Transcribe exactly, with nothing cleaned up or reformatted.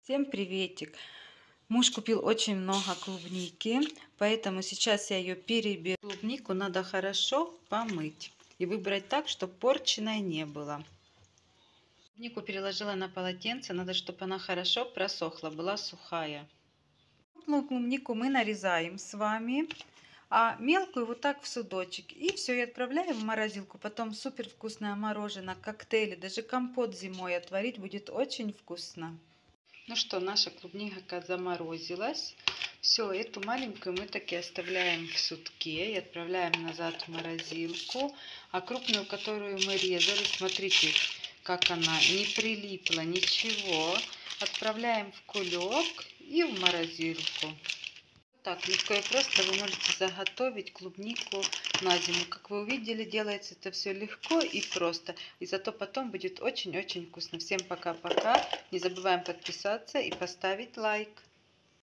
Всем приветик! Муж купил очень много клубники, поэтому сейчас я ее переберу. Клубнику надо хорошо помыть и выбрать так, чтобы порченой не было. Клубнику переложила на полотенце, надо, чтобы она хорошо просохла, была сухая. Крупную клубнику мы нарезаем с вами, а мелкую вот так в судочек. И все, и отправляем в морозилку. Потом супер вкусное мороженое, коктейли, даже компот зимой отварить будет очень вкусно. Ну что, наша клубника заморозилась. Все, эту маленькую мы таки оставляем в сутке и отправляем назад в морозилку. А крупную, которую мы резали, смотрите, как она не прилипла, ничего. Отправляем в кулек и в морозилку. Так, легко и просто вы можете заготовить клубнику на зиму. Как вы увидели, делается это все легко и просто. И зато потом будет очень-очень вкусно. Всем пока-пока. Не забываем подписаться и поставить лайк.